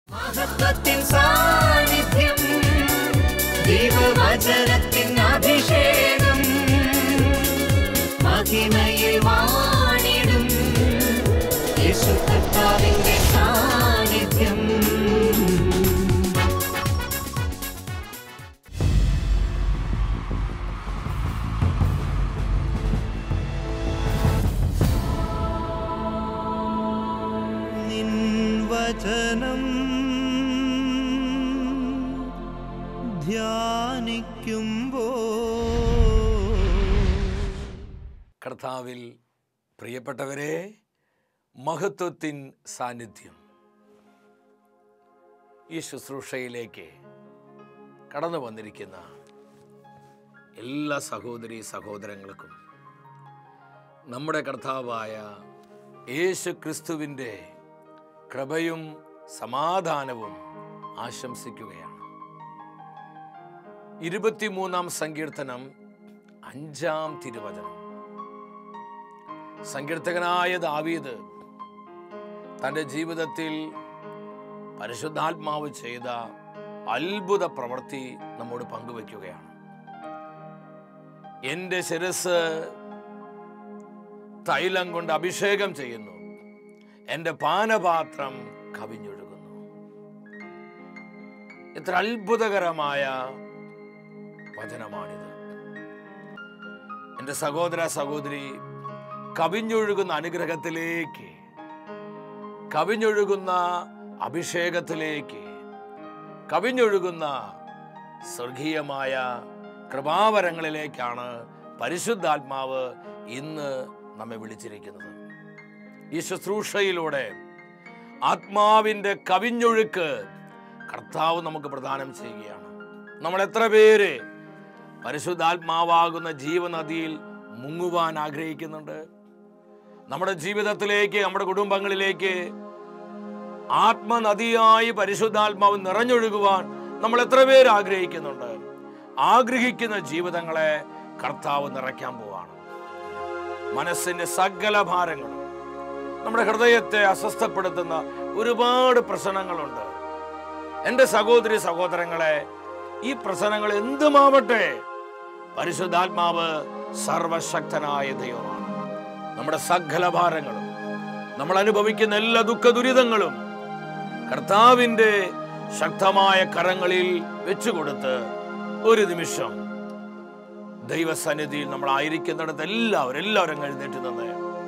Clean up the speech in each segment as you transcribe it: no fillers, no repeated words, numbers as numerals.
മഹത്വത്തിൻ സാന്നിധ്യം, ദൈവവചനത്തിൻ അഭിഷേകം, മഹിമയിൽ വാണിടും യേശു കർത്താവിന്റെ സാന്നിധ്യം. നിൻ വചനം കർത്താവിൽ പ്രിയപ്പെട്ടവരെ, മഹത്വത്തിൻ സാന്നിധ്യം ഈ ശുശ്രൂഷയിലേക്ക് കടന്നു വന്നിരിക്കുന്ന എല്ലാ സഹോദരീ സഹോദരങ്ങൾക്കും നമ്മുടെ കർത്താവായ യേശു ക്രിസ്തുവിൻ്റെ കൃപയും സമാധാനവും ആശംസിക്കുകയാണ്. 23-ാം സങ്കീർത്തനം 5-ാം തിരുവചനം. സങ്കീർത്തകനായ ദാവീദ് തൻ്റെ ജീവിതത്തിൽ പരിശുദ്ധാത്മാവ് ചെയ്ത അത്ഭുത പ്രവൃത്തി നമ്മോട് പങ്കുവയ്ക്കുകയാണ്. എൻ്റെ ശിരസ് തൈലം കൊണ്ട് അഭിഷേകം ചെയ്യുന്നു, എൻ്റെ പാനപാത്രം കവിഞ്ഞൊഴുകുന്നു. എത്ര അത്ഭുതകരമായ വചനമാണിത്. എൻ്റെ സഹോദര സഹോദരി, കവിഞ്ഞൊഴുകുന്ന അനുഗ്രഹത്തിലേക്ക്, കവിഞ്ഞൊഴുകുന്ന അഭിഷേകത്തിലേക്ക്, കവിഞ്ഞൊഴുകുന്ന സ്വർഗീയമായ കൃപാവരങ്ങളിലേക്കാണ് പരിശുദ്ധാത്മാവ് ഇന്ന് നമ്മെ വിളിച്ചിരിക്കുന്നത്. ഈ ശുശ്രൂഷയിലൂടെ ആത്മാവിൻ്റെ കവിഞ്ഞൊഴുക്ക് കർത്താവ് നമുക്ക് പ്രദാനം ചെയ്യുകയാണ്. നമ്മൾ എത്ര പേര് പരിശുദ്ധാത്മാവാകുന്ന ജീവനദിയിൽ മുങ്ങുവാൻ ആഗ്രഹിക്കുന്നുണ്ട്? നമ്മുടെ ജീവിതത്തിലേക്ക്, നമ്മുടെ കുടുംബങ്ങളിലേക്ക് ആത്മനദിയായി പരിശുദ്ധാത്മാവ് നിറഞ്ഞൊഴുകുവാൻ നമ്മൾ എത്ര പേര് ആഗ്രഹിക്കുന്നുണ്ട്? ആഗ്രഹിക്കുന്ന ജീവിതങ്ങളെ കർത്താവ് നിറയ്ക്കാൻ പോവാണ്. മനസ്സിന്റെ സകല ഭാരങ്ങളും, നമ്മുടെ ഹൃദയത്തെ അസ്വസ്ഥപ്പെടുത്തുന്ന ഒരുപാട് പ്രശ്നങ്ങളുണ്ട്. എൻ്റെ സഹോദരി സഹോദരങ്ങളെ, ഈ പ്രശ്നങ്ങൾ എന്തുമാവട്ടെ, പരിശുദ്ധാത്മാവ് സർവശക്തനായ ദൈവമാണ്. നമ്മുടെ സകല ഭാരങ്ങളും, നമ്മൾ അനുഭവിക്കുന്ന എല്ലാ ദുഃഖ ദുരിതങ്ങളും കർത്താവിൻ്റെ ശക്തമായ കരങ്ങളിൽ വെച്ചുകൊടുത്ത് ഒരു നിമിഷം ദൈവസന്നിധിയിൽ നമ്മൾ ആയിരിക്കുന്നിടത്ത് എല്ലാവരും എഴുന്നേറ്റ് നിന്ന്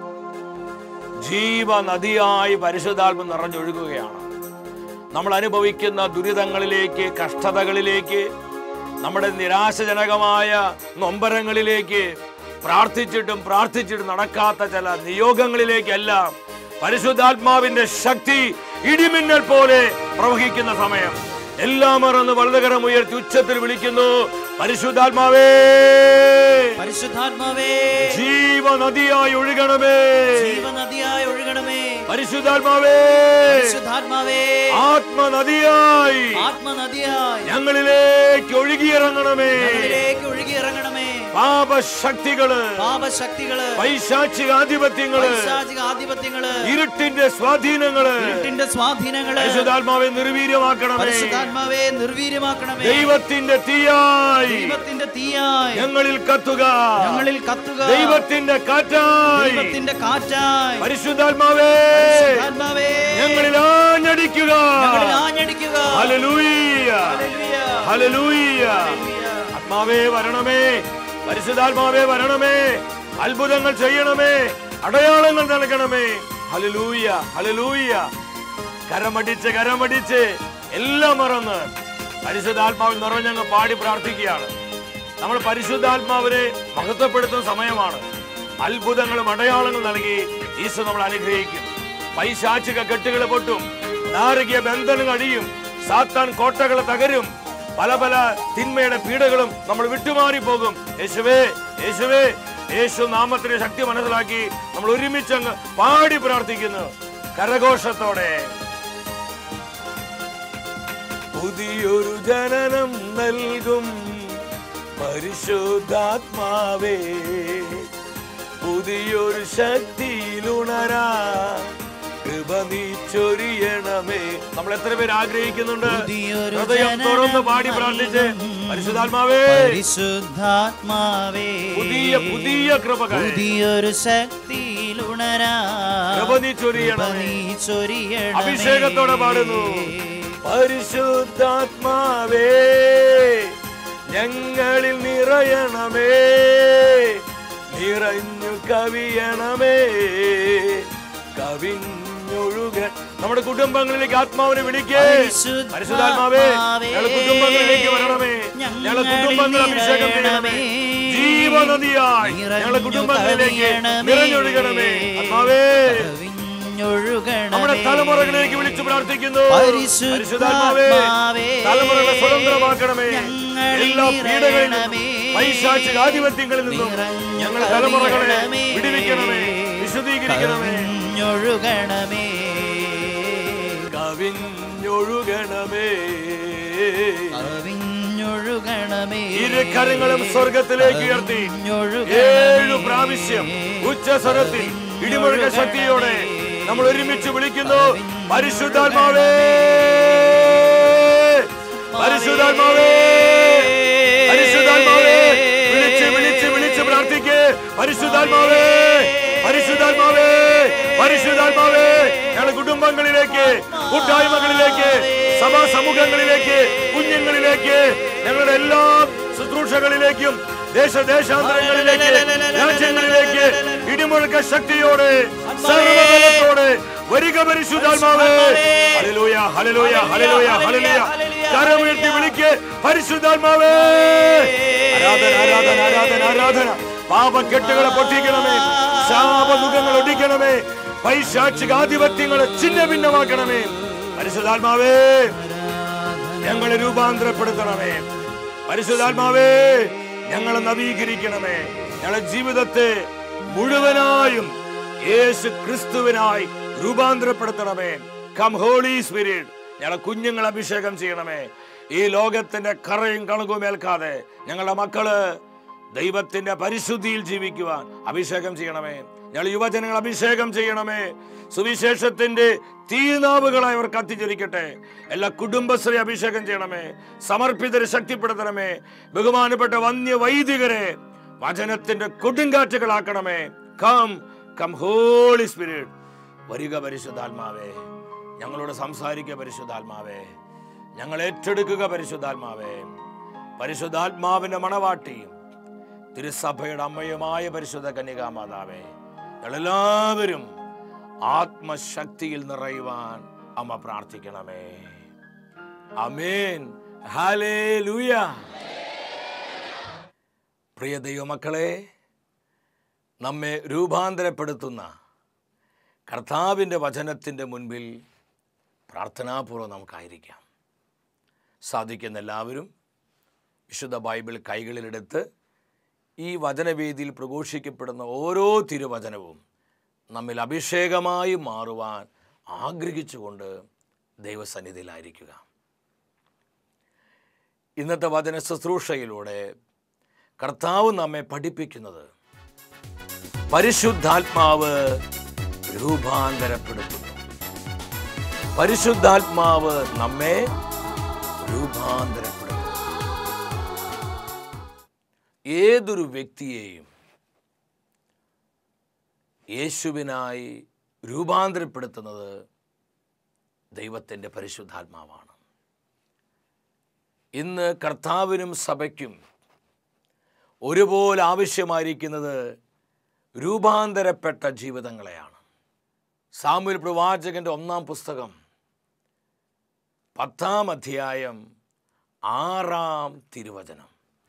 ജീവനദിയായി പരിശുദ്ധാത്മ നിറഞ്ഞൊഴുകുകയാണ്. നമ്മൾ അനുഭവിക്കുന്ന ദുരിതങ്ങളിലേക്ക്, കഷ്ടതകളിലേക്ക്, നമ്മുടെ നിരാശജനകമായ നൊമ്പരങ്ങളിലേക്ക്, പ്രാർത്ഥിച്ചിട്ടും നടക്കാത്ത ചില നിയോഗങ്ങളിലേക്കെല്ലാം പരിശുദ്ധാത്മാവിന്റെ ശക്തി ഇടിമിന്നൽ പോലെ പ്രവഹിക്കുന്ന സമയം എല്ലാം മറന്ന് വലതുകരം ഉയർത്തി ഉച്ചത്തിൽ വിളിക്കുന്നു, പരിശുദ്ധാത്മാവേ, പരിശുദ്ധാത്മാവേ, ജീവനദിയായി ഒഴുകണമേ, ജീവനദിയായി ഒഴുകണമേ, പരിശുദ്ധാത്മാവേ, പരിശുദ്ധാത്മാവേ, ആത്മനദിയായി, ആത്മനദിയായി ഞങ്ങളിലേക്ക് ഒഴുകിയിറങ്ങണമേ, ഞങ്ങളിലേക്ക് ഒഴുകിയിറങ്ങണമേ. പാപശക്തികള്, പൈശാചികാധിപത്യങ്ങള്, ഇരുട്ടിന്റെ സ്വാധീനങ്ങള്, പരിശുദ്ധാത്മാവെ നിർവീര്യമാക്കണമേ, ദൈവത്തിന്റെ തീയായി ഞങ്ങളിൽ കത്തുക, ദൈവത്തിന്റെ കാറ്റായി പരിശുദ്ധാത്മാവേ ഞങ്ങളിൽ ആഞ്ഞടിക്കുക. Hallelujah, hallelujah. ആത്മാവേ വരണമേ, പരിശുദ്ധാത്മാവേ വരണമേ, അത്ഭുതങ്ങൾ ചെയ്യണമേ, അടയാളങ്ങൾ നൽകണമേ. Hallelujah, hallelujah. കരമടിച്ച് എല്ലാം മറന്ന് പരിശുദ്ധാത്മാവിൽ നിറഞ്ഞങ്ങ് പാടി പ്രാർത്ഥിക്കുകയാണ്. നമ്മൾ പരിശുദ്ധാത്മാവിനെ മഹത്വപ്പെടുത്തുന്ന സമയമാണ്. അത്ഭുതങ്ങളും അടയാളങ്ങളും നൽകി ഈശോ നമ്മൾ അനുഗ്രഹിക്കും. പൈശാചിക കെട്ടുകൾ പൊട്ടും, നാരകീയ ബന്ധനങ്ങൾ അഴിയും, സാത്താൻ കോട്ടകൾ തകരും, പല തിന്മയുടെ പീഡകളും നമ്മൾ വിട്ടുമാറി പോകും. യേശുവേ, യേശുവേ, യേശു നാമത്തിന്റെ ശക്തി മനസ്സിലാക്കി നമ്മൾ ഒരുമിച്ചങ്ങ് പാടി പ്രാർത്ഥിക്കുന്നു കരഘോഷത്തോടെ. പുതിയൊരു ജനനം നൽകും പരിശുദ്ധാത്മാവേ, പുതിയൊരു ശക്തിയിലുണരാ കൃപ നീ ചൊരിയണമേ. നമ്മൾ എത്ര പേര് ആഗ്രഹിക്കുന്നുണ്ട്? ഹൃദയം തുറന്ന് പാടി പ്രാർത്ഥിച്ച് പരിശുദ്ധാത്മാവേ, പരിശുദ്ധാത്മാവേ, പുതിയ പുതിയ കൃപകൾ, പുതിയൊരു ശക്തിയിൽ ഉണരാൻ കൃപ നീ ചൊരിയണമേ. അഭിഷേകത്തോടെ പാടുന്നു. പരിശുദ്ധാത്മാവേ ഞങ്ങളിൽ നിറയണമേ, നിറഞ്ഞു കവിയണമേ, കവിഞ്ഞൊഴുക. നമ്മുടെ കുടുംബങ്ങളിലേക്ക് ആത്മാവിനെ വിളിക്കേ. പരിശുദ്ധാത്മാവേ ഞങ്ങളുടെ കുടുംബങ്ങളിലേക്ക് വരണമേ. ഞങ്ങളുടെ കുടുംബങ്ങൾ അഭിഷേകം ചെയ്യണമേ. ജീവനദിയായി ഞങ്ങളുടെ കുടുംബങ്ങളിലേക്ക് നിറഞ്ഞൊഴുകണമേ. ആത്മാവേ നമ്മുടെ തലമുറകളിലേക്ക് വിളിച്ചു പ്രാർത്ഥിക്കുന്നു. പരിശുദ്ധാത്മാവേ തലമുറകളെ സ്വതന്ത്രമാക്കണമേ. എല്ലാ പീഡകളിൽ നിന്നും പൈശാചിക ആധിപത്യങ്ങളിൽ നിന്നും ഞങ്ങളുടെ തലമുറകളെ വിടുവിക്കണമേ, വിശുദ്ധീകരിക്കണമേ. കവിഞ്ഞൊഴുകണമേ, ഇരു കരങ്ങളും സ്വർഗത്തിലേക്ക് ഉയർത്തി 7 പ്രാവശ്യം ഉച്ചസ്വരത്തിൽ ഇടിമുഴക്ക ശക്തിയോടെ നമ്മൾ ഒരുമിച്ച് വിളിക്കുന്നു. പരിശുദ്ധാത്മാവേ, പരിശുദ്ധാത്മാവേ, പരിശുദ്ധാത്മാവേ, വിളിച്ച് വിളിച്ച് വിളിച്ച് പ്രാർത്ഥിക്കേ. പരിശുദ്ധാത്മാവേ, പരിശുദ്ധാത്മാവേ, പരിശുദ്ധാത്മാവേ ഞങ്ങളുടെ കുടുംബങ്ങളിലേക്ക്, കൂട്ടായ്മകളിലേക്ക്, സഭാ സമൂഹങ്ങളിലേക്ക്, കുഞ്ഞുങ്ങളിലേക്ക്, ഞങ്ങളുടെ എല്ലാ ശുശ്രൂഷകളിലേക്കും ദേശാന്തരങ്ങളിലേക്ക്, രാജ്യങ്ങളിലേക്ക് ഇടിമുഴക്ക ശക്തിയോടെ സർവ്വബലത്തോടെ വരിക പരിശുദ്ധാത്മാവേ. Hallelujah, hallelujah, hallelujah, hallelujah. കരമുയർത്തി വിളിക്ക് പരിശുദ്ധാത്മാവേ. ആരാധന, ആരാധന, ആരാധന, ആരാധന. പാപക്കെട്ടുകളെ പൊട്ടിക്കണമേ, ശാപദുഃഖങ്ങൾ ഒടിക്കണമേ, പൈശാചികാധിപത്യങ്ങളെ ഛിന്ന ഭിന്നമാക്കണമേ. പരിശുദ്ധാത്മാവേ ഞങ്ങളെ രൂപാന്തരപ്പെടുത്തണമേ. പരിശുദ്ധാത്മാവേ ഞങ്ങളെ നവീകരിക്കണമേ. ഞങ്ങളുടെ ജീവിതത്തെ മുഴുവനായും യേശു ക്രിസ്തുവിനായി രൂപാന്തരപ്പെടുത്തണമേ. Come holy spirit. ഞങ്ങളെ കുഞ്ഞുങ്ങളെ അഭിഷേകം ചെയ്യണമേ. ഈ ലോകത്തിന്റെ കറയും കണക്കും ഏൽക്കാതെ ഞങ്ങളുടെ മക്കള് ദൈവത്തിന്റെ പരിശുദ്ധിയിൽ ജീവിക്കുവാൻ അഭിഷേകം ചെയ്യണമേ. ഞങ്ങൾ യുവജനങ്ങൾ അഭിഷേകം ചെയ്യണമേ. സുവിശേഷത്തിന്റെ തീനാവുകളായി അവർ കത്തിജ്വലിക്കട്ടെ. എല്ലാ കുടുംബശ്രീ അഭിഷേകം ചെയ്യണമേ. സമർപ്പിതരെ ശക്തിപ്പെടുത്തണമേ. ബഹുമാനപ്പെട്ട വന്യ വൈദികരെ വചനത്തിന്റെ കൊടുങ്കാറ്റുകളാക്കണമേ. Come come holy spirit. വരിക പരിശുദ്ധാത്മാവേ, ഞങ്ങളോട് സംസാരിക്കുക പരിശുദ്ധാത്മാവേ. ഞങ്ങൾ ഏറ്റെടുക്കുക പരിശുദ്ധാത്മാവേ. പരിശുദ്ധാത്മാവിന്റെ മണവാട്ടിയും തിരുസഭയുടെ അമ്മയുമായ പരിശുദ്ധ കന്യകാമാതാവേ, ഞങ്ങളെല്ലാവരും ആത്മശക്തിയിൽ നിറയുവാൻ അമ്മ പ്രാർത്ഥിക്കണമേ. ആമേൻ, ഹല്ലേലൂയ. പ്രിയ ദൈവമക്കളെ, നമ്മെ രൂപാന്തരപ്പെടുത്തുന്ന കർത്താവിൻ്റെ വചനത്തിൻ്റെ മുൻപിൽ പ്രാർത്ഥനാപൂർവ്വം നമുക്കായിരിക്കാം. സാധിക്കുന്ന എല്ലാവരും വിശുദ്ധ ബൈബിൾ കൈകളിലെടുത്ത് ഈ വചനവേദിയിൽ പ്രഘോഷിക്കപ്പെടുന്ന ഓരോ തിരുവചനവും നമ്മിൽ അഭിഷേകമായി മാറുവാൻ ആഗ്രഹിച്ചുകൊണ്ട് ദൈവസന്നിധിയിലായിരിക്കുക. ഇന്നത്തെ വചന ശുശ്രൂഷയിലൂടെ കർത്താവ് നമ്മെ പഠിപ്പിക്കുന്നത് പരിശുദ്ധാത്മാവ് രൂപാന്തരപ്പെടുത്തുന്നു. പരിശുദ്ധാത്മാവ് നമ്മെ രൂപാന്തരപ്പെടുത്തുന്നു. ഏതൊരു വ്യക്തിയെയും യേശുവിനായി രൂപാന്തരപ്പെടുത്തുന്നത് ദൈവത്തിൻ്റെ പരിശുദ്ധാത്മാവാണ്. ഇന്ന് കർത്താവിനും സഭയ്ക്കും ഒരുപോലെ ആവശ്യമായിരിക്കുന്നത് രൂപാന്തരപ്പെട്ട ജീവിതങ്ങളെയാണ്. സാമുവേൽ പ്രവാചകന്റെ 1-ാം പുസ്തകം 10-ാം അധ്യായം 6-ാം തിരുവചനം.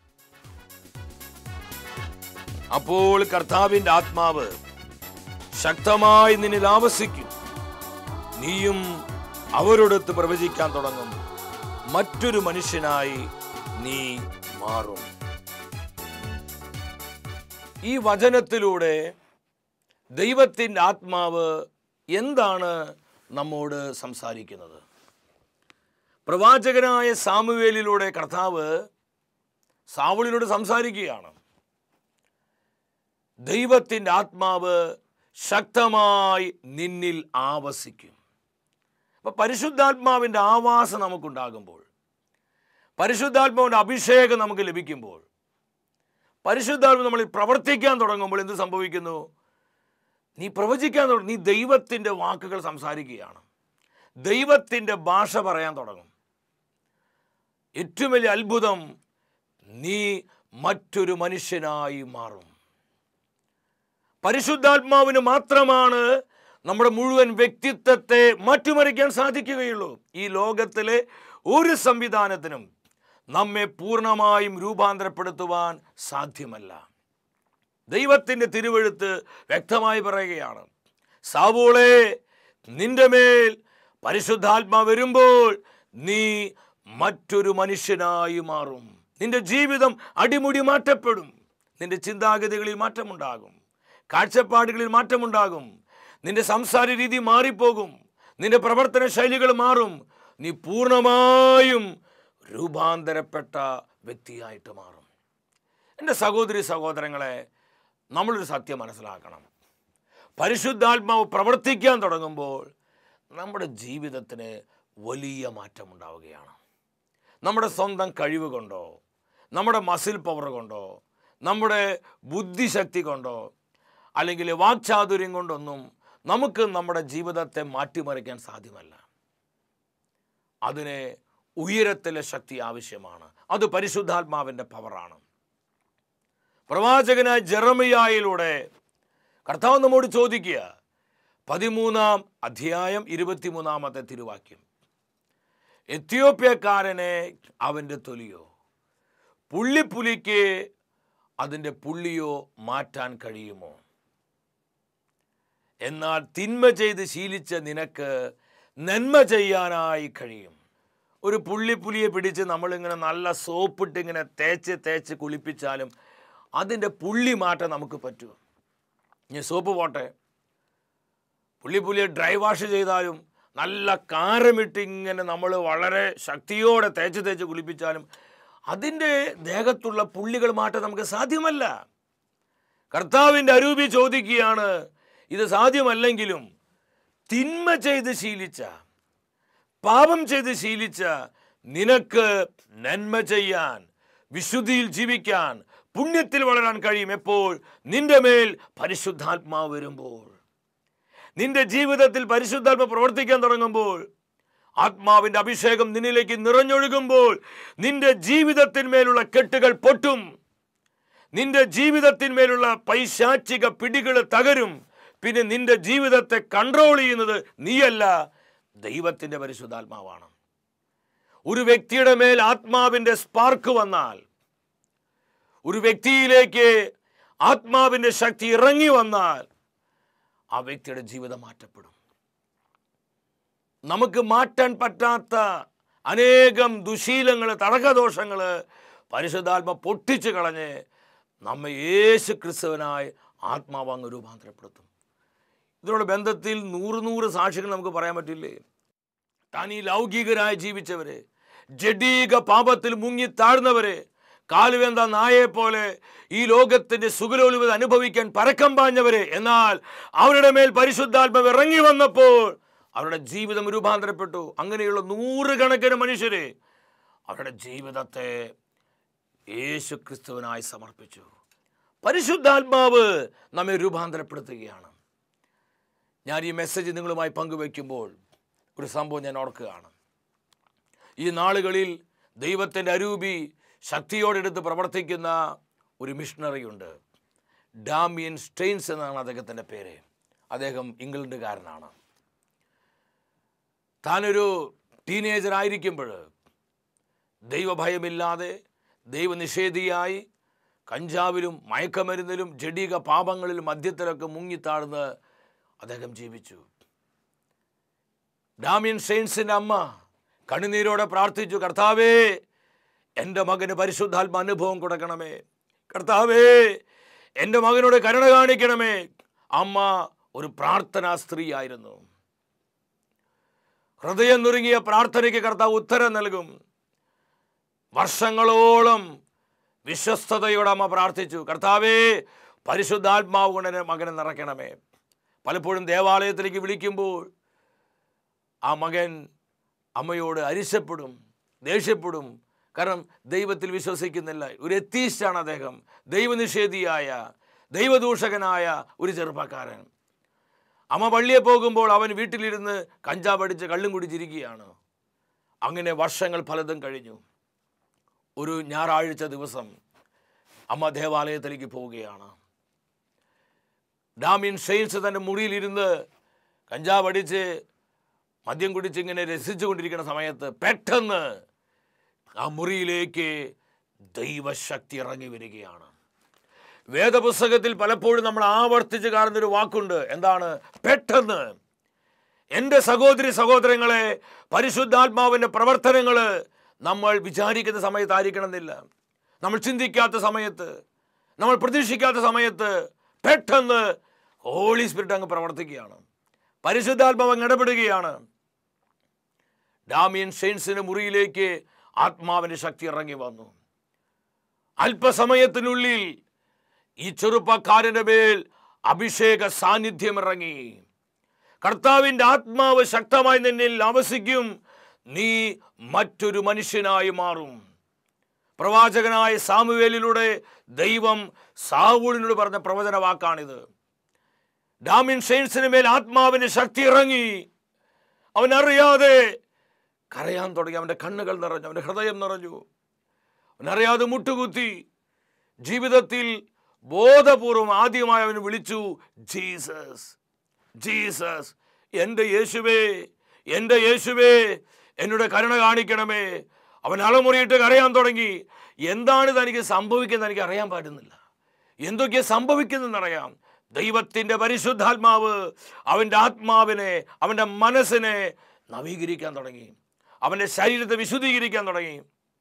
അപ്പോൾ കർത്താവിൻ്റെ ആത്മാവ് ശക്തമായി നിന്നിൽ ആവസിക്കും, നീയും അവരോടൊത്ത് പ്രവചിക്കാൻ തുടങ്ങും, മറ്റൊരു മനുഷ്യനായി നീ മാറും. ഈ വചനത്തിലൂടെ ദൈവത്തിൻ്റെ ആത്മാവ് എന്താണ് നമ്മോട് സംസാരിക്കുന്നത്? പ്രവാചകനായ സാമുവേലിലൂടെ കർത്താവ് സാവൂളിനോട് സംസാരിക്കുകയാണ്. ദൈവത്തിൻ്റെ ആത്മാവ് ശക്തമായി നിന്നിൽ ആവസിക്കും. അപ്പം പരിശുദ്ധാത്മാവിൻ്റെ ആവാസം നമുക്കുണ്ടാകുമ്പോൾ, പരിശുദ്ധാത്മാവിൻ്റെ അഭിഷേകം നമുക്ക് ലഭിക്കുമ്പോൾ, പരിശുദ്ധാത്മ നമ്മളിൽ പ്രവർത്തിക്കാൻ തുടങ്ങുമ്പോൾ എന്ത് സംഭവിക്കുന്നു? നീ പ്രവചിക്കാൻ തുടങ്ങും. നീ ദൈവത്തിൻ്റെ വാക്കുകൾ സംസാരിക്കുകയാണ്, ദൈവത്തിൻ്റെ ഭാഷ പറയാൻ തുടങ്ങും. ഏറ്റവും വലിയ അത്ഭുതം, നീ മറ്റൊരു മനുഷ്യനായി മാറും. പരിശുദ്ധാത്മാവിന് മാത്രമാണ് നമ്മുടെ മുഴുവൻ വ്യക്തിത്വത്തെ മാറ്റിമറിക്കാൻ സാധിക്കുകയുള്ളൂ. ഈ ലോകത്തിലെ ഒരു സംവിധാനത്തിനും നമ്മെ പൂർണ്ണമായും രൂപാന്തരപ്പെടുത്തുവാൻ സാധ്യമല്ല. ദൈവത്തിൻ്റെ തിരുവെഴുത്ത് വ്യക്തമായി പറയുകയാണ്, സാവൂളേ, നിന്റെ മേൽ പരിശുദ്ധാത്മാവ് വരുമ്പോൾ നീ മറ്റൊരു മനുഷ്യനായി മാറും. നിന്റെ ജീവിതം അടിമുടി മാറ്റപ്പെടും. നിന്റെ ചിന്താഗതികളിൽ മാറ്റമുണ്ടാകും, കാഴ്ചപ്പാടുകളിൽ മാറ്റമുണ്ടാകും, നിന്റെ സംസാര രീതി മാറിപ്പോകും, നിന്റെ പ്രവർത്തന ശൈലികൾ മാറും. നീ പൂർണ്ണമായും രൂപാന്തരപ്പെട്ട വ്യക്തിയായിട്ട് മാറും. എൻ്റെ സഹോദരി സഹോദരങ്ങളെ, നമ്മളൊരു സത്യം മനസ്സിലാക്കണം. പരിശുദ്ധാത്മാവ് പ്രവർത്തിക്കാൻ തുടങ്ങുമ്പോൾ നമ്മുടെ ജീവിതത്തിന് വലിയ മാറ്റമുണ്ടാവുകയാണ്. നമ്മുടെ സ്വന്തം കഴിവ് കൊണ്ടോ, നമ്മുടെ മസിൽ പവർ കൊണ്ടോ, നമ്മുടെ ബുദ്ധിശക്തി കൊണ്ടോ, അല്ലെങ്കിൽ വാക്ചാതുര്യം കൊണ്ടൊന്നും നമുക്ക് നമ്മുടെ ജീവിതത്തെ മാറ്റിമറിക്കാൻ സാധ്യമല്ല. അതിന് ഉയരത്തിലെ ശക്തി ആവശ്യമാണ്. അത് പരിശുദ്ധാത്മാവിൻ്റെ പവറാണ്. പ്രവാചകനായ ജെറമിയായിലൂടെ കർത്താവ് നമ്മോട് ചോദിക്കുക, 13-ാം അധ്യായം 23-ാമത്തെ തിരുവാക്യം, എത്യോപ്യക്കാരനെ അവൻ്റെ തൊലിയോ, പുള്ളിപ്പുലിക്ക് അതിൻ്റെ പുള്ളിയോ മാറ്റാൻ കഴിയുമോ? എന്നാൽ തിന്മ ചെയ്ത് ശീലിച്ച നിനക്ക് നന്മ ചെയ്യാനായി കഴിയും. ഒരു പുള്ളിപ്പുലിയെ പിടിച്ച് നമ്മളിങ്ങനെ നല്ല സോപ്പിട്ട് ഇങ്ങനെ തേച്ച് കുളിപ്പിച്ചാലും അതിൻ്റെ പുള്ളി മാറ്റാൻ നമുക്ക് പറ്റുമോ? ഇനി സോപ്പ് പോട്ടെ, പുള്ളിപ്പുലിയെ ഡ്രൈ വാഷ് ചെയ്താലും നല്ല കാരമിട്ട് ഇങ്ങനെ നമ്മൾ വളരെ ശക്തിയോടെ തേച്ച് കുളിപ്പിച്ചാലും അതിൻ്റെ ദേഹത്തുള്ള പുള്ളികൾ മാറ്റാൻ നമുക്ക് സാധ്യമല്ല. കർത്താവിൻ്റെ അരൂപി ചോദിക്കുകയാണ്, ഇത് സാധ്യമല്ലെങ്കിലും തിന്മ ചെയ്ത് ശീലിച്ച, പാപം ചെയ്ത് ശീലിച്ച നിനക്ക് നന്മ ചെയ്യാൻ, വിശുദ്ധിയിൽ ജീവിക്കാൻ, പുണ്യത്തിൽ വളരാൻ കഴിയും. എപ്പോൾ? നിന്റെ മേൽ പരിശുദ്ധാത്മാവ് വരുമ്പോൾ, നിന്റെ ജീവിതത്തിൽ പരിശുദ്ധാത്മ പ്രവർത്തിക്കാൻ തുടങ്ങുമ്പോൾ, ആത്മാവിൻ്റെ അഭിഷേകം നിന്നിലേക്ക് നിറഞ്ഞൊഴുകുമ്പോൾ നിന്റെ ജീവിതത്തിന്മേലുള്ള കെട്ടുകൾ പൊട്ടും, നിന്റെ ജീവിതത്തിന്മേലുള്ള പൈശാചിക പിടികൾ തകരും. പിന്നെ നിന്റെ ജീവിതത്തെ കൺട്രോൾ ചെയ്യുന്നത് നീയല്ല, ദൈവത്തിൻ്റെ പരിശുദ്ധാത്മാവാണ്. ഒരു വ്യക്തിയുടെ മേൽ ആത്മാവിൻ്റെ സ്പാർക്ക് വന്നാൽ, ഒരു വ്യക്തിയിലേക്ക് ആത്മാവിൻ്റെ ശക്തി ഇറങ്ങി വന്നാൽ ആ വ്യക്തിയുടെ ജീവിതം മാറ്റപ്പെടും. നമുക്ക് മാറ്റാൻ പറ്റാത്ത അനേകം ദുശീലങ്ങൾ, തടകദോഷങ്ങൾ പരിശുദ്ധാത്മ പൊട്ടിച്ചു കളഞ്ഞ് നമ്മെ യേശു ക്രിസ്തുവിനായി ആത്മാവ് അങ്ങ് രൂപാന്തരപ്പെടുത്തും. ഇതിനോട് ബന്ധത്തിൽ 100 സാക്ഷികൾ നമുക്ക് പറയാൻ പറ്റില്ലേ? താൻ ഈ ലൗകികരായി ജീവിച്ചവര്, ജഡീക പാപത്തിൽ മുങ്ങി താഴ്ന്നവര്, കാലുവെന്ത നായെ പോലെ ഈ ലോകത്തിന്റെ സുഖലോലുപത അനുഭവിക്കാൻ പരക്കം പാഞ്ഞവര്, എന്നാൽ അവരുടെ മേൽ പരിശുദ്ധാത്മാവ് ഇറങ്ങി വന്നപ്പോൾ അവരുടെ ജീവിതം രൂപാന്തരപ്പെട്ടു. അങ്ങനെയുള്ള 100 കണക്കിന് മനുഷ്യര് അവരുടെ ജീവിതത്തെ യേശു ക്രിസ്തുവിനായി സമർപ്പിച്ചു. പരിശുദ്ധാത്മാവ് നമ്മെ രൂപാന്തരപ്പെടുത്തുകയാണ്. ഞാൻ ഈ മെസ്സേജ് നിങ്ങളുമായി പങ്കുവയ്ക്കുമ്പോൾ ഒരു സംഭവം ഞാൻ ഓർക്കുകയാണ്. ഈ നാളുകളിൽ ദൈവത്തിൻ്റെ അരൂപി ശക്തിയോടെടുത്ത് പ്രവർത്തിക്കുന്ന ഒരു മിഷണറി ഉണ്ട്. ഡാമിയൻ സ്റ്റെയിൻസ് എന്നാണ് അദ്ദേഹത്തിൻ്റെ പേര്. അദ്ദേഹം ഇംഗ്ലണ്ടുകാരനാണ്. താനൊരു ടീനേജർ ആയിരിക്കുമ്പോൾ ദൈവഭയമില്ലാതെ ദൈവനിഷേധിയായി കഞ്ചാവിലും മയക്കമരുന്നിലും ജഡീക പാപങ്ങളിലും മദ്യത്തിലൊക്കെ മുങ്ങിത്താഴ്ന്ന് അദ്ദേഹം ജീവിച്ചു. ഡാമിയൻ സ്റ്റെയിൻസിൻ്റെ അമ്മ കണ്ണുനീരോടെ പ്രാർത്ഥിച്ചു, കർത്താവേ, എൻ്റെ മകന് പരിശുദ്ധാത്മ അനുഭവം കൊടുക്കണമേ, കർത്താവേ, എൻ്റെ മകനോട് കരുണ കാണിക്കണമേ. അമ്മ ഒരു പ്രാർത്ഥനാ സ്ത്രീയായിരുന്നു. ഹൃദയം നുറുങ്ങിയ പ്രാർത്ഥനയ്ക്ക് കർത്താവ് ഉത്തരം നൽകും. വർഷങ്ങളോളം വിശ്വസ്തയോടെ അമ്മ പ്രാർത്ഥിച്ചു, കർത്താവേ, പരിശുദ്ധാത്മാവ് കൊണ്ട് മകനെ നിറയ്ക്കണമേ. പലപ്പോഴും ദേവാലയത്തിലേക്ക് വിളിക്കുമ്പോൾ ആ മകൻ അമ്മയോട് അരിശപ്പെടും, ദേഷ്യപ്പെടും. കാരണം ദൈവത്തിൽ വിശ്വസിക്കുന്നില്ല. ഒരു എത്തീസ്റ്റാണ് അദ്ദേഹം, ദൈവനിഷേധിയായ, ദൈവദൂഷകനായ ഒരു ചെറുപ്പക്കാരൻ. അമ്മ പള്ളിയെ പോകുമ്പോൾ അവൻ വീട്ടിലിരുന്ന് കഞ്ചാവ് അടിച്ച് കള്ളും കുടിച്ചിരിക്കുകയാണ്. അങ്ങനെ വർഷങ്ങൾ പലതും കഴിഞ്ഞു. ഒരു ഞായറാഴ്ച ദിവസം അമ്മ ദേവാലയത്തിലേക്ക് പോവുകയാണ്. ഡാമിയൻ ഷെയ്ൻസ് തൻ്റെ മുറിയിലിരുന്ന് കഞ്ചാവ് അടിച്ച് മദ്യം കുടിച്ച് ഇങ്ങനെ രസിച്ചു കൊണ്ടിരിക്കുന്ന സമയത്ത് പെട്ടെന്ന് ആ മുറിയിലേക്ക് ദൈവശക്തി ഇറങ്ങി വരികയാണ്. വേദപുസ്തകത്തിൽ പലപ്പോഴും നമ്മൾ ആവർത്തിച്ച് കാണുന്നൊരു വാക്കുണ്ട്. എന്താണ്? പെട്ടെന്ന്. എൻ്റെ സഹോദരി സഹോദരങ്ങളെ, പരിശുദ്ധാത്മാവിൻ്റെ പ്രവർത്തനങ്ങൾ നമ്മൾ വിചാരിക്കുന്ന സമയത്തായിരിക്കണമെന്നില്ല. നമ്മൾ ചിന്തിക്കാത്ത സമയത്ത്, നമ്മൾ പ്രതീക്ഷിക്കാത്ത സമയത്ത് പെട്ടെന്ന് ഹോളി സ്പിരിറ്റ് അങ്ങ് പ്രവർത്തിക്കുകയാണ്. പരിശുദ്ധാത്മാവ് അങ്ങ് ഇടപെടുകയാണ്. ഡാമിയൻ ഷെയ്ൻസിന്റെ മുറിയിലേക്ക് ആത്മാവിന്റെ ശക്തി ഇറങ്ങി വന്നു. അല്പസമയത്തിനുള്ളിൽ ഈ ചെറുപ്പക്കാരന്റെ മേൽ അഭിഷേക സാന്നിധ്യം ഇറങ്ങി. കർത്താവിൻ്റെ ആത്മാവ് ശക്തമായി നിന്നിൽ ആവസിക്കും, നീ മറ്റൊരു മനുഷ്യനായി മാറും. പ്രവാചകനായ സാമുവേലിലൂടെ ദൈവം സാവൂളിനോട് പറഞ്ഞ പ്രവചന വാക്കാണിത്. ഡാമിയൻ ഷെയ്ൻസിന് മേൽ ആത്മാവിന്റെ ശക്തി ഇറങ്ങി. അവനറിയാതെ കരയാൻ തുടങ്ങി. അവൻ്റെ കണ്ണുകൾ നിറഞ്ഞു, അവൻ്റെ ഹൃദയം നിറഞ്ഞു. അവനറിയാതെ മുട്ടുകുത്തി. ജീവിതത്തിൽ ബോധപൂർവം ആദ്യമായി അവൻ വിളിച്ചു, ജീസസ്, ജീസസ്, എൻ്റെ യേശുവേ, എൻ്റെ യേശുവേ, എന്നോട് കരുണ കാണിക്കണമേ. അവൻ അളമുറിയിട്ട് കരയാൻ തുടങ്ങി. എന്താണ് തനിക്ക് സംഭവിക്കുന്നത് എനിക്ക് അറിയാൻ പറ്റുന്നില്ല. എന്തൊക്കെയാണ് സംഭവിക്കുന്നതെന്നറിയാം. ദൈവത്തിൻ്റെ പരിശുദ്ധാത്മാവ് അവൻ്റെ ആത്മാവിനെ, അവൻ്റെ മനസ്സിനെ നവീകരിക്കാൻ തുടങ്ങി. അവൻ്റെ ശരീരത്തെ വിശുദ്ധീകരിക്കാൻ തുടങ്ങി.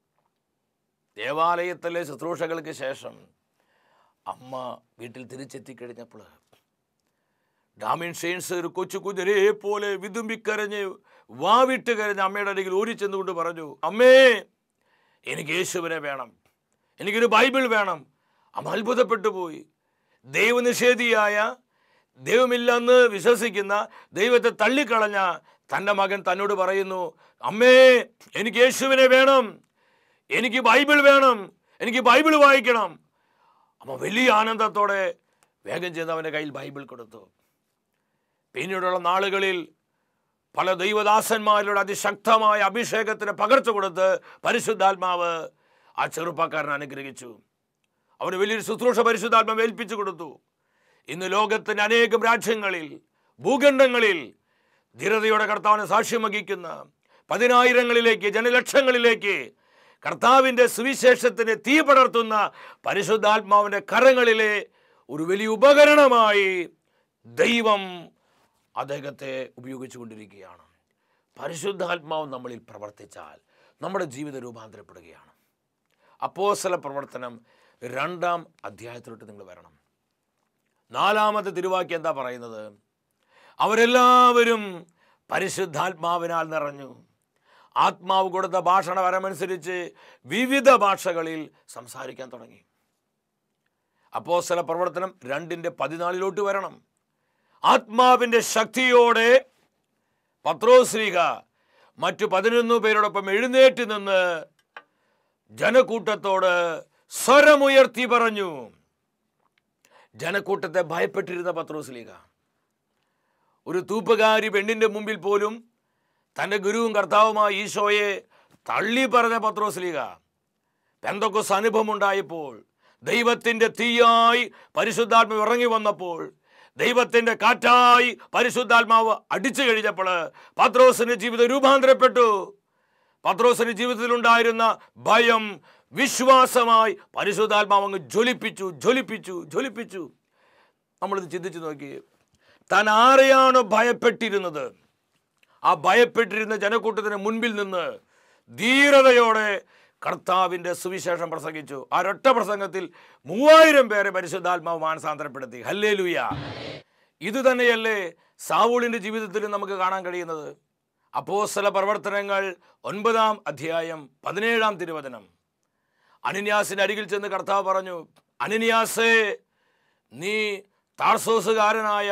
ദേവാലയത്തിലെ ശുശ്രൂഷകൾക്ക് ശേഷം അമ്മ വീട്ടിൽ തിരിച്ചെത്തിക്കഴിഞ്ഞപ്പോൾ ഡാമിയൻ ഷെയ്ൻസ് ഒരു കൊച്ചു കുതിരയെ പോലെ വിതുമ്പിക്കരഞ്ഞ് വാവിട്ട് കരഞ്ഞ് അമ്മയുടെ അരികിൽ ഓടിച്ചെന്നുകൊണ്ട് പറഞ്ഞു, അമ്മേ, എനിക്ക് യേശുവിനെ വേണം, എനിക്കൊരു ബൈബിൾ വേണം. അമ്മ അത്ഭുതപ്പെട്ടു പോയി. ദൈവനിഷേധിയായ, ദൈവമില്ലെന്ന് വിശ്വസിക്കുന്ന, ദൈവത്തെ തള്ളിക്കളഞ്ഞ തൻ്റെ മകൻ തന്നോട് പറയുന്നു, അമ്മേ, എനിക്ക് യേശുവിനെ വേണം, എനിക്ക് ബൈബിൾ വേണം, എനിക്ക് ബൈബിൾ വായിക്കണം. അമ്മ വലിയ ആനന്ദത്തോടെ വേഗം ചെന്ന് അവൻ്റെ കയ്യിൽ ബൈബിൾ കൊടുത്തു. പിന്നീടുള്ള നാളുകളിൽ പല ദൈവദാസന്മാരുടെ അതിശക്തമായ അഭിഷേകത്തിന് പകർച്ചു കൊടുത്ത് പരിശുദ്ധാത്മാവ് ആ ചെറുപ്പക്കാരനെ അനുഗ്രഹിച്ചു. അവന് വലിയൊരു ശുശ്രൂഷ പരിശുദ്ധാത്മാവ് ഏൽപ്പിച്ചു കൊടുത്തു. ഇന്ന് ലോകത്തിൻ്റെ അനേകം രാജ്യങ്ങളിൽ, ഭൂഖണ്ഡങ്ങളിൽ ധീരതയോടെ കർത്താവിനെ സാക്ഷ്യം വഹിക്കുന്ന പതിനായിരങ്ങളിലേക്ക്, ജനലക്ഷങ്ങളിലേക്ക് കർത്താവിൻ്റെ സുവിശേഷത്തിന് തീ പടർത്തുന്ന പരിശുദ്ധാത്മാവിൻ്റെ കരങ്ങളിലെ ഒരു വലിയ ഉപകരണമായി ദൈവം അദ്ദേഹത്തെ ഉപയോഗിച്ചു കൊണ്ടിരിക്കുകയാണ്. പരിശുദ്ധാത്മാവ് നമ്മളിൽ പ്രവർത്തിച്ചാൽ നമ്മുടെ ജീവിതം രൂപാന്തരപ്പെടുകയാണ്. അപ്പോസ്തല പ്രവർത്തനം 2-ാം അധ്യായത്തിലോട്ട് നിങ്ങൾ വരണം. 4-ാമത്തെ തിരുവാക്യം എന്താ പറയുന്നത്? അവരെല്ലാവരും പരിശുദ്ധാത്മാവിനാൽ നിറഞ്ഞു, ആത്മാവ് കൊടുത്ത ഭാഷണവരമനുസരിച്ച് വിവിധ ഭാഷകളിൽ സംസാരിക്കാൻ തുടങ്ങി. അപ്പോസ്തല പ്രവർത്തനം 2:14 വരണം. ആത്മാവിൻ്റെ ശക്തിയോടെ പത്രോസ്ലീഹ മറ്റു 11 പേരോടൊപ്പം എഴുന്നേറ്റ് നിന്ന് ജനക്കൂട്ടത്തോട് സ്വരമുയർത്തി പറഞ്ഞു. ജനക്കൂട്ടത്തെ ഭയപ്പെട്ടിരുന്ന പത്രോസ്ലീഹ, ഒരു തൂപ്പുകാരി പെണ്ണിൻ്റെ മുമ്പിൽ പോലും തൻ്റെ ഗുരുവും കർത്താവുമായ ഈശോയെ തള്ളി പറഞ്ഞ പത്രോസ്ലീഹ പെന്തക്കോസ്ത് അനുഭവം ഉണ്ടായപ്പോൾ, ദൈവത്തിൻ്റെ തീയായി പരിശുദ്ധാത്മാവ് ഇറങ്ങി വന്നപ്പോൾ, ദൈവത്തിൻ്റെ കാറ്റായി പരിശുദ്ധാത്മാവ് അടിച്ചു കഴിഞ്ഞപ്പോൾ പത്രോസിൻ്റെ ജീവിതം രൂപാന്തരപ്പെട്ടു. പത്രോസിൻ്റെ ജീവിതത്തിലുണ്ടായിരുന്ന ഭയം വിശ്വാസമായി പരിശുദ്ധാത്മാവ് അങ്ങ് ജ്വലിപ്പിച്ചു. നമ്മളിത് ചിന്തിച്ചു നോക്കി. താൻ ആരെയാണോ ഭയപ്പെട്ടിരുന്നത്, ആ ഭയപ്പെട്ടിരുന്ന ജനക്കൂട്ടത്തിന് മുൻപിൽ നിന്ന് ധീരതയോടെ കർത്താവിൻ്റെ സുവിശേഷം പ്രസംഗിച്ചു. ആ ഒരൊറ്റ പ്രസംഗത്തിൽ 3000 പേരെ പരിശുദ്ധാത്മാവ് മാനസാന്തരപ്പെടുത്തി. ഹല്ലേലൂയ! ഇത് തന്നെയല്ലേ സാവൂളിൻ്റെ ജീവിതത്തിൽ നമുക്ക് കാണാൻ കഴിയുന്നത്. അപ്പോസ്തല പ്രവർത്തനങ്ങൾ 9-ാം അധ്യായം 17-ാം തിരുവചനം. അനന്യാസിൻ്റെ അരികിൽ ചെന്ന് കർത്താവ് പറഞ്ഞു, അനന്യാസേ, നീ താർസോസുകാരനായ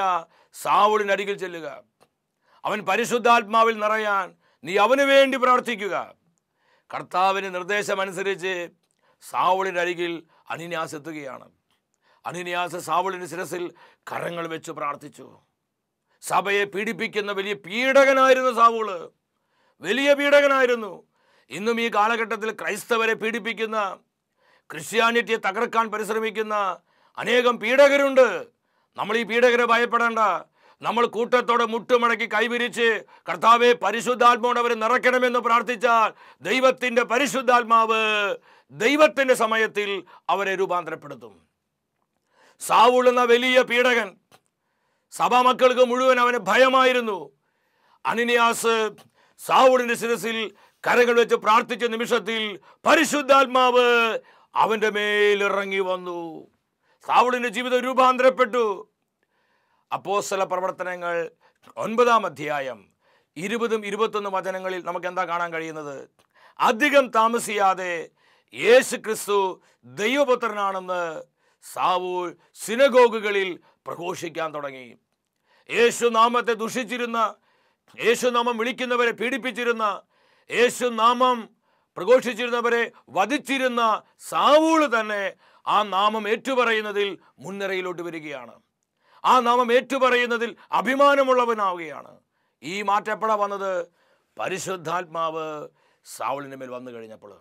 സാവൂളിന് അരികിൽ ചെല്ലുക. അവൻ പരിശുദ്ധാത്മാവിൽ നിറയാൻ നീ അവന് വേണ്ടി പ്രാർത്ഥിക്കുക. കർത്താവിൻ്റെ നിർദ്ദേശമനുസരിച്ച് സാവൂളിൻ്റെ അരികിൽ അനനിയാസ് എത്തുകയാണ്. അനനിയാസ് സാവൂളിൻ്റെ ശിരസിൽ കരങ്ങൾ വെച്ച് പ്രാർത്ഥിച്ചു. സഭയെ പീഡിപ്പിക്കുന്ന വലിയ പീഡകനായിരുന്നു സാവൂള്, വലിയ പീഡകനായിരുന്നു. ഇന്നും ഈ കാലഘട്ടത്തിൽ ക്രൈസ്തവരെ പീഡിപ്പിക്കുന്ന, ക്രിസ്ത്യാനിറ്റിയെ തകർക്കാൻ പരിശ്രമിക്കുന്ന അനേകം പീഡകരുണ്ട്. നമ്മൾ ഈ പീഡകരെ ഭയപ്പെടേണ്ട. നമ്മൾ കൂട്ടത്തോടെ മുട്ടുമടക്കി കൈവിരിച്ച് കർത്താവെ പരിശുദ്ധാത്മാവോട് അവരെ നിറയ്ക്കണമെന്ന് പ്രാർത്ഥിച്ചാൽ ദൈവത്തിൻ്റെ പരിശുദ്ധാത്മാവ് ദൈവത്തിൻ്റെ സമയത്തിൽ അവരെ രൂപാന്തരപ്പെടുത്തും. സാവൂൾ എന്ന വലിയ പീഡകൻ, സഭാമക്കൾക്ക് മുഴുവൻ അവന് ഭയമായിരുന്നു. അനനിയാസ് സാവൂളിന്റെ ശിരസിൽ കരങ്ങൾ വെച്ച് പ്രാർത്ഥിച്ച നിമിഷത്തിൽ പരിശുദ്ധാത്മാവ് അവന്റെ മേൽ ഇറങ്ങി വന്നു. സാവൂളിന്റെ ജീവിതം രൂപാന്തരപ്പെട്ടു. അപ്പോസ്തല പ്രവർത്തനങ്ങൾ 9-ാം അധ്യായം 20-21 വചനങ്ങളിൽ നമുക്ക് എന്താ കാണാൻ കഴിയുന്നത്? അധികം താമസിയാതെ യേശു ക്രിസ്തു ദൈവപുത്രനാണെന്ന് സാവൂൾ സിനഗോഗുകളിൽ പ്രഘോഷിക്കാൻ തുടങ്ങി. യേശു നാമത്തെ ദുഷിച്ചിരുന്ന, യേശു നാമം വിളിക്കുന്നവരെ പീഡിപ്പിച്ചിരുന്ന, യേശു നാമം പ്രഘോഷിച്ചിരുന്നവരെ വധിച്ചിരുന്ന സാവൂൾ തന്നെ ആ നാമം ഏറ്റുപറയുന്നതിൽ മുൻനിരയിലോട്ട് വരികയാണ്. ആ നാമം ഏറ്റുപറയുന്നതിൽ അഭിമാനമുള്ളവനാവുകയാണ്. ഈ മാറ്റം എപ്പോഴാണ് വന്നത്? പരിശുദ്ധാത്മാവ് സാവൂളിന് മേൽ വന്നു കഴിഞ്ഞപ്പോൾ.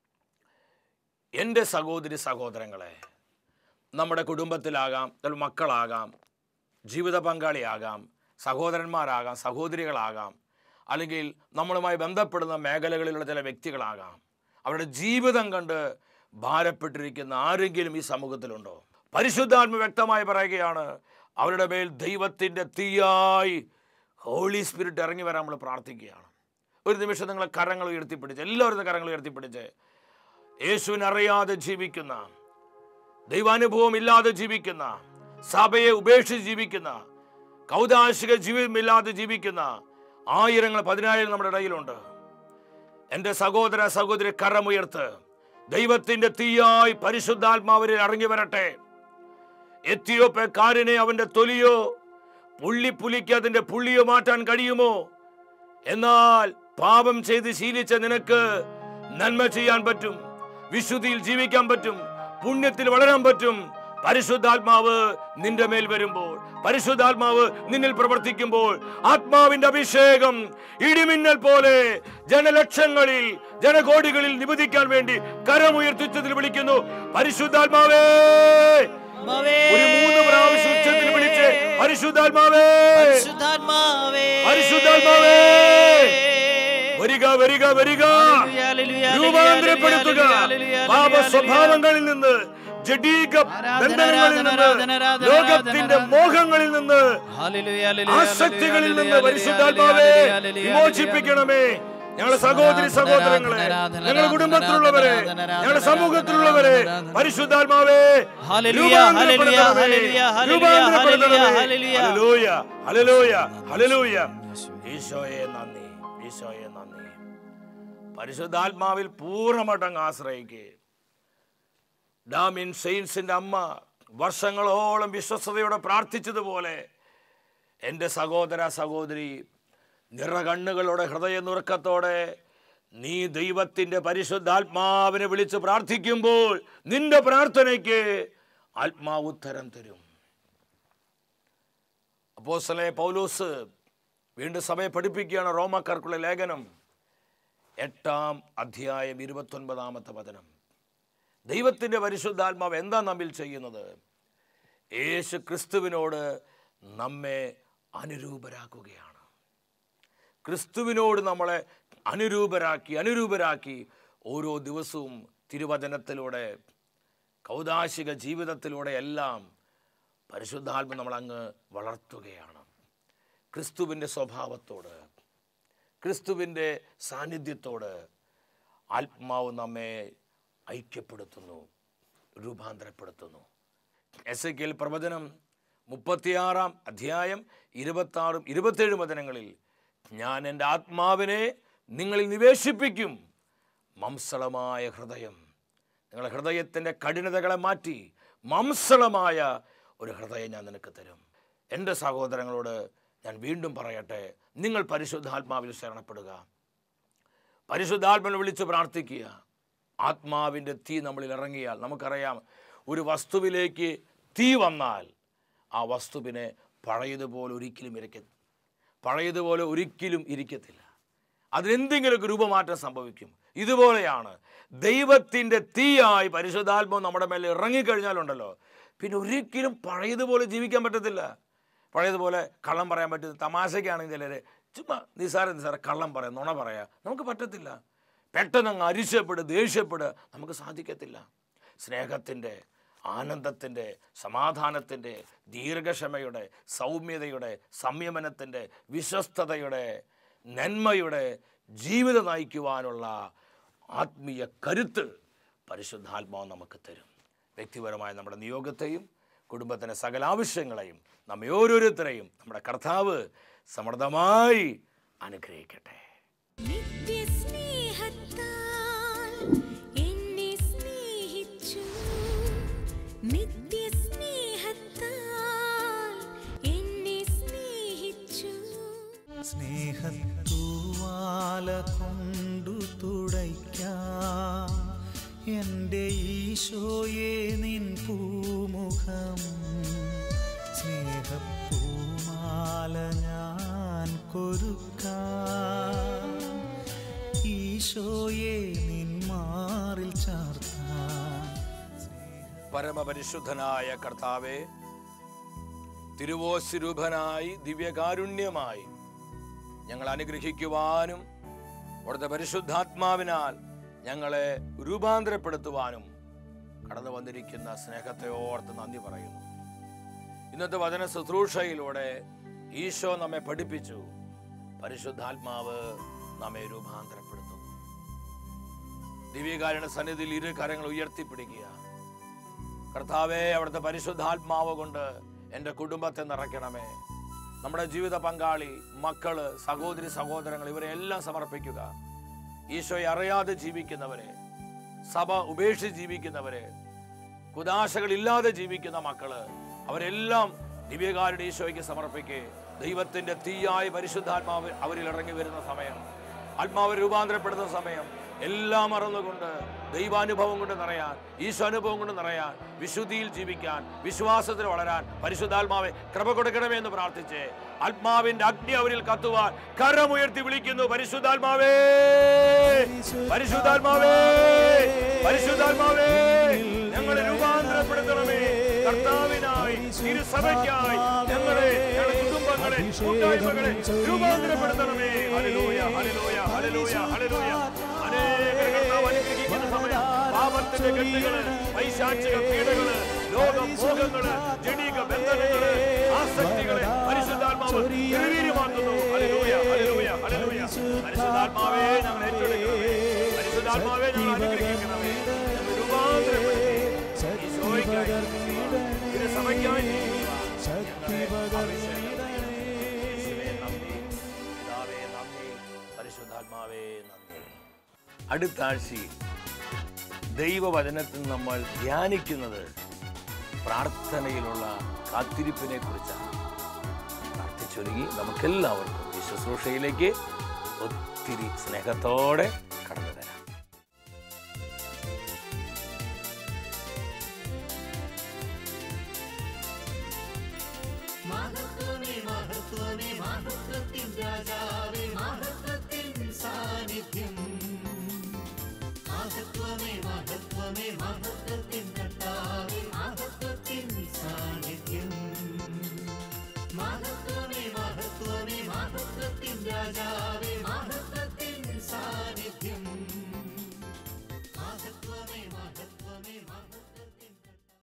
എൻ്റെ സഹോദരി സഹോദരങ്ങളെ, നമ്മുടെ കുടുംബത്തിലാകാം, മക്കളാകാം, ജീവിത പങ്കാളിയാകാം, സഹോദരന്മാരാകാം, സഹോദരികളാകാം, അല്ലെങ്കിൽ നമ്മളുമായി ബന്ധപ്പെടുന്ന മേഖലകളിലുള്ള ചില വ്യക്തികളാകാം. അവരുടെ ജീവിതം കണ്ട് ഭാരപ്പെട്ടിരിക്കുന്ന ആരെങ്കിലും ഈ സമൂഹത്തിലുണ്ടോ? പരിശുദ്ധാത്മ വ്യക്തമായി പറയുകയാണ്, അവരുടെ മേൽ ദൈവത്തിൻ്റെ തീയായി ഹോളി സ്പിരിറ്റ് ഇറങ്ങി വരാൻ നമ്മൾ പ്രാർത്ഥിക്കുകയാണ്. ഒരു നിമിഷം നിങ്ങളെ കരങ്ങൾ ഉയർത്തിപ്പിടിച്ച്, എല്ലാവരും കരങ്ങൾ ഉയർത്തിപ്പിടിച്ച്, യേശുവിനെ അറിയാതെ ജീവിക്കുന്ന, ദൈവാനുഭവം ഇല്ലാതെ ജീവിക്കുന്ന, സഭയെ ഉപേക്ഷിച്ച് ജീവിക്കുന്ന, കൗതാശിക ജീവിതമില്ലാതെ ജീവിക്കുന്ന ആയിരങ്ങൾ 10,000 നമ്മുടെ ഇടയിലുണ്ട്. എൻ്റെ സഹോദര സഹോദരി, കരമുയർത്ത്. ദൈവത്തിൻ്റെ തീയായി പരിശുദ്ധാത്മാവിനെ ഇറങ്ങി വരട്ടെ. എത്യോപ്യക്കാരനെ അവന്റെ തൊലിയോ പുള്ളിക്ക് അതിന്റെ പുള്ളിയോ മാറ്റാൻ കഴിയുമോ? എന്നാൽ പാപം ചെയ്ത് ശീലിച്ച നിനക്ക് നന്മ ചെയ്യാൻ പറ്റും, വിശുദ്ധിയിൽ ജീവിക്കാൻ പറ്റും, പുണ്യത്തിൽ വളരാൻ പറ്റും. പരിശുദ്ധാത്മാവ് നിന്റെ മേൽ വരുമ്പോൾ, പരിശുദ്ധാത്മാവ് നിന്നിൽ പ്രവർത്തിക്കുമ്പോൾ, ആത്മാവിന്റെ അഭിഷേകം ഇടിമിന്നൽ പോലെ ജനലക്ഷങ്ങളിൽ, ജനകോടികളിൽ നിബന്ധിക്കാൻ വേണ്ടി കരമുയർത്തിച്ചതിൽ വിളിക്കുന്നു, പരിശുദ്ധാത്മാവേ. ഒരു 3 പ്രാവശ്യം ഉച്ചത്തിൽ വിളിച്ച് പരിശുദ്ധാത്മാവേ, പരിശുദ്ധാത്മാവേ, വരിക വരിക വരിക, രൂപാന്തരപ്പെടുത്തുക. പാപ സ്വഭാവങ്ങളിൽ നിന്ന്, ജഡീക ബന്ധനങ്ങളിൽ നിന്ന്, ലോകത്തിന്റെ മോഹങ്ങളിൽ നിന്ന്, ആസക്തികളിൽ നിന്ന് പരിശുദ്ധാത്മാവേ വിമോചിപ്പിക്കണമേ. ഞങ്ങളുടെ സഹോദരി സഹോദരങ്ങളെ, ഞങ്ങളുടെ കുടുംബത്തിലുള്ളവരെ, ഞങ്ങളുടെ സമൂഹത്തിലുള്ളവരെ പരിശുദ്ധാത്മാവേ രൂപാന്തരപ്പെടുത്തണമേ. Hallelujah, hallelujah, hallelujah. ഈശോയെ നന്ദി, ഈശോയെ നന്ദി. പരിശുദ്ധാത്മാവിൽ പൂർണ്ണമായിട്ട് ആശ്രയിക്കുക. ഡാമിൻ സെയിൻസിന്റെ അമ്മ വർഷങ്ങളോളം വിശ്വസ്തയോടെ പ്രാർത്ഥിച്ചതുപോലെ എൻ്റെ സഹോദര സഹോദരി, നിറകണ്ണുകളോടെ, ഹൃദയ നുറുക്കത്തോടെ നീ ദൈവത്തിൻ്റെ പരിശുദ്ധാത്മാവിനെ വിളിച്ച് പ്രാർത്ഥിക്കുമ്പോൾ നിന്റെ പ്രാർത്ഥനയ്ക്ക് ആത്മാവ് ഉത്തരം തരും. അപ്പോസ്തലനായ പൗലോസ് വീണ്ടും സഭയെ പഠിപ്പിക്കുകയാണ്. റോമാക്കാർക്കുള്ള ലേഖനം 8-ാം അധ്യായം 29-ാമത്തെ വചനം. ദൈവത്തിൻ്റെ പരിശുദ്ധാത്മാവ് എന്താ നമ്മിൽ ചെയ്യുന്നത്? യേശു ക്രിസ്തുവിനോട് നമ്മെ അനുരൂപരാക്കുകയാണ്. ക്രിസ്തുവിനോട് നമ്മളെ അനുരൂപരാക്കി ഓരോ ദിവസവും തിരുവചനത്തിലൂടെ, കൗദാശിക ജീവിതത്തിലൂടെ എല്ലാം പരിശുദ്ധാത്മ നമ്മളങ്ങ് വളർത്തുകയാണ്. ക്രിസ്തുവിൻ്റെ സ്വഭാവത്തോട്, ക്രിസ്തുവിൻ്റെ സാന്നിധ്യത്തോട് ആത്മാവ് നമ്മെ ഐക്യപ്പെടുത്തുന്നു, രൂപാന്തരപ്പെടുത്തുന്നു. എസെക്കിയേൽ പ്രവചനം 36-ാം അധ്യായം 26-27 വചനങ്ങളിൽ, ഞാൻ എൻ്റെ ആത്മാവിനെ നിങ്ങളിൽ നിവേശിപ്പിക്കും, മംസളമായ ഹൃദയം, നിങ്ങളുടെ ഹൃദയത്തിൻ്റെ കഠിനതകളെ മാറ്റി മംസളമായ ഒരു ഹൃദയം ഞാൻ നിനക്ക് തരും. എൻ്റെ സഹോദരങ്ങളോട് ഞാൻ വീണ്ടും പറയട്ടെ, നിങ്ങൾ പരിശുദ്ധാത്മാവിൽ ശരണപ്പെടുക, പരിശുദ്ധാത്മാവിനെ വിളിച്ച് പ്രാർത്ഥിക്കുക. ആത്മാവിൻ്റെ തീ നമ്മളിൽ ഇറങ്ങിയാൽ, നമുക്കറിയാം, ഒരു വസ്തുവിലേക്ക് തീ വന്നാൽ ആ വസ്തുവിനെ പഴയതുപോലെ ഒരിക്കലും ഇരിക്കത്തില്ല. അതിനെന്തെങ്കിലുമൊക്കെ രൂപമാറ്റം സംഭവിക്കും. ഇതുപോലെയാണ് ദൈവത്തിൻ്റെ തീയായി പരിശുദ്ധാത്മാവ് നമ്മുടെ മേലെ ഇറങ്ങിക്കഴിഞ്ഞാലുണ്ടല്ലോ, പിന്നെ ഒരിക്കലും പഴയതുപോലെ ജീവിക്കാൻ പറ്റത്തില്ല. പഴയതുപോലെ കള്ളം പറയാൻ പറ്റും. തമാശയ്ക്കാണെങ്കിൽ ചിലർ ചുമ്മാ നിസാര കള്ളം പറയാം, നുണ പറയാം, നമുക്ക് പറ്റത്തില്ല. പെട്ടെന്ന് അങ്ങ് അരിശപ്പെടുക, ദേഷ്യപ്പെടുക നമുക്ക് സാധിക്കത്തില്ല. സ്നേഹത്തിൻ്റെ, ആനന്ദത്തിൻ്റെ, സമാധാനത്തിൻ്റെ, ദീർഘക്ഷമയുടെ, സൗമ്യതയുടെ, സംയമനത്തിൻ്റെ, വിശ്വസ്തതയുടെ, നന്മയുടെ ജീവിതം നയിക്കുവാനുള്ള ആത്മീയ കരുത്ത് പരിശുദ്ധാത്മാവ് നമുക്ക് തരും. വ്യക്തിപരമായ നമ്മുടെ നിയോഗത്തെയും കുടുംബത്തിൻ്റെ സകല ആവശ്യങ്ങളെയും നമ്മെ ഓരോരുത്തരെയും നമ്മുടെ കർത്താവ് സമൃദ്ധമായി അനുഗ്രഹിക്കട്ടെ. സ്നേഹത്തൂവാല കൊണ്ടു തുടയ്ക്കാം എൻ്റെ ഈശോയെ നിൻ പൂമുഖം. സ്നേഹപ്പൂമാല ഞാൻ കൊരുക്കാം, ഈശോയെ നിൻ മാറിൽ ചാർത്താം. പരമപരിശുദ്ധനായ കർത്താവേ, തിരുവോസ്വരൂപനായി ദിവ്യകാരുണ്യമായി ഞങ്ങൾ അനുഗ്രഹിക്കുവാനും അവിടുത്തെ പരിശുദ്ധാത്മാവിനാൽ ഞങ്ങളെ രൂപാന്തരപ്പെടുത്തുവാനും കടന്നു വന്നിരിക്കുന്ന സ്നേഹത്തെ ഓർത്ത് നന്ദി പറയുന്നു. ഇന്നത്തെ വചന ശുശ്രൂഷയിലൂടെ ഈശോ നമ്മെ പഠിപ്പിച്ചു, പരിശുദ്ധാത്മാവ് നമ്മെ രൂപാന്തരപ്പെടുത്തുന്നു. ദിവ്യകാരുണ്യ സന്നിധിയിൽ ഇരു കരങ്ങൾ ഉയർത്തിപ്പിടിക്കുക. കർത്താവേ, അവിടുത്തെ പരിശുദ്ധാത്മാവ് കൊണ്ട് എൻ്റെ കുടുംബത്തെ നിറയ്ക്കണമേ. നമ്മുടെ ജീവിത പങ്കാളി, മക്കള്, സഹോദരി സഹോദരങ്ങൾ, ഇവരെ എല്ലാം സമർപ്പിക്കുക. ഈശോയെ അറിയാതെ ജീവിക്കുന്നവരെ, സഭ ഉപേക്ഷിച്ച് ജീവിക്കുന്നവരെ, കുദാശകളില്ലാതെ ജീവിക്കുന്ന മക്കള്, അവരെല്ലാം ദിവ്യകാരുടെ ഈശോയ്ക്ക് സമർപ്പിക്കുക. ദൈവത്തിൻ്റെ തീയായ പരിശുദ്ധാത്മാവ് അവരിൽ ഇറങ്ങി വരുന്ന സമയം, ആത്മാവ് രൂപാന്തരപ്പെടുന്ന സമയം, എല്ലാം മറന്നുകൊണ്ട് ദൈവാനുഭവം കൊണ്ട് നിറയാൻ, ഈശോ അനുഭവം കൊണ്ട് നിറയാൻ, വിശുദ്ധിയിൽ ജീവിക്കാൻ, വിശ്വാസത്തിൽ വളരാൻ പരിശുദ്ധാത്മാവെ കൃപ കൊടുക്കണമേ എന്ന് പ്രാർത്ഥിച്ച് ആത്മാവിന്റെ അഗ്നി അവരിൽ കത്തുവാൻ കരമുയർത്തി വിളിക്കുന്നു. പരിശുദ്ധാത്മാവേ, പരിശുദ്ധാത്മാവേ, പരിശുദ്ധാത്മാവേ, ഞങ്ങളെ രൂപാന്തരപ്പെടുത്തണമേ. കർത്താവിനായി, തിരുസഭയ്ക്കായി ഞങ്ങളെ, ഞങ്ങളുടെ കുടുംബങ്ങളെ, കൂട്ടായ്മകളെ രൂപാന്തരപ്പെടുത്തണമേ. Hallelujah, hallelujah, hallelujah, hallelujah. പാപത്തിന്റെ കെട്ടുകള്, പൈശാചിക പീഡകള്, ലോകമോഹങ്ങള്, ജഡിക ബന്ധനങ്ങള്, ആസക്തികളെ പരിശുദ്ധാത്മാവ് നിർവീര്യമാക്കുന്നു. Hallelujah, hallelujah, hallelujah. പരിശുദ്ധാത്മാവേ, ഞങ്ങൾ ഏറ്റെടുക്കണമേ. പരിശുദ്ധാത്മാവേ, ഞങ്ങൾ അനുഗ്രഹിക്കണമേ. രൂപാന്തരപ്പെടുത്തി ഈശോയ്ക്കായി, തിരുസഭയ്ക്കായി പരിശുദ്ധാത്മാവേ നന്ദി. അടുത്ത ആഴ്ചയിൽ ദൈവവചനത്തിൽ നമ്മൾ ധ്യാനിക്കുന്നത് പ്രാർത്ഥനയിലുള്ള കാത്തിരിപ്പിനെ കുറിച്ചാണ്. പ്രാർത്ഥിച്ചൊരുങ്ങി നമുക്കെല്ലാവർക്കും ഈ ശുശ്രൂഷയിലേക്ക് ഒത്തിരി സ്നേഹത്തോടെ കടന്നു തരാം. മഹത്വമേ, മഹത്വമേ, മഹത്വത്തിൻ രാജാവേ, മഹത്വത്തിൻ സാന്നിധ്യം. മഹത്വമേ, മഹത്വമേ, മഹത്വത്തിൻ കർത്താവേ,